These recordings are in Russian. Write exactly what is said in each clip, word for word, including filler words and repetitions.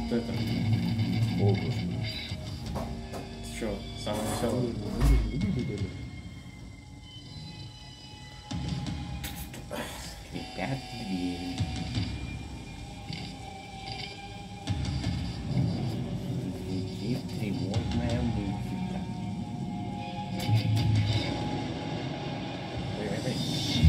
Кто это? О, господи. Ты чё, самое веселое? Скрипят двери. Звучит тревожная музыка. Эй, эй, эй.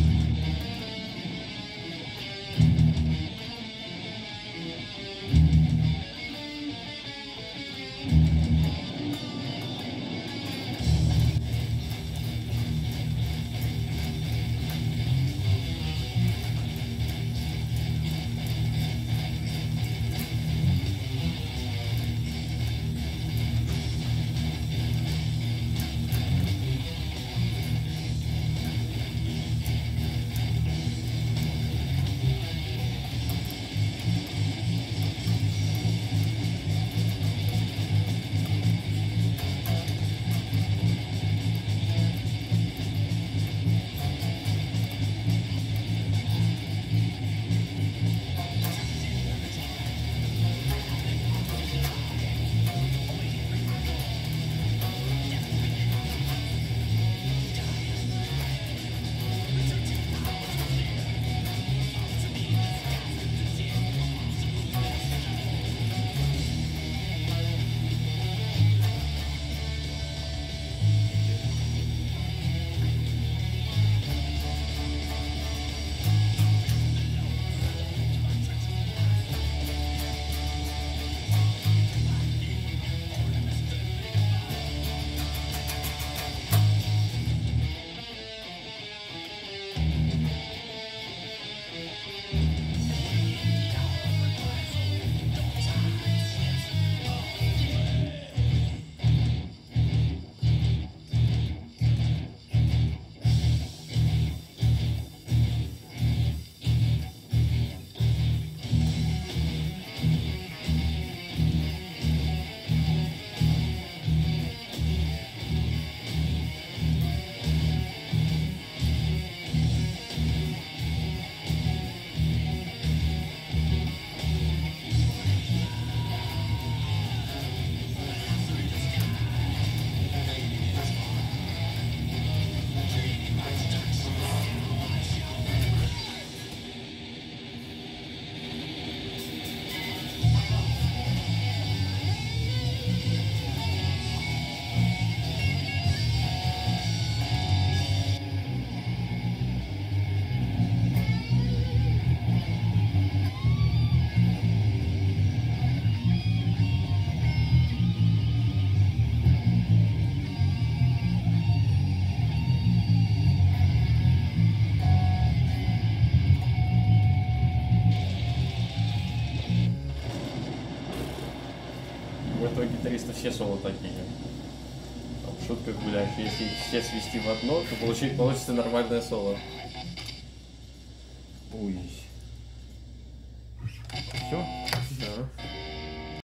У этого гитариста все соло такие. Там в шутках гуляешь, если их все свести в одно, то получи- получится нормальное соло. Ой.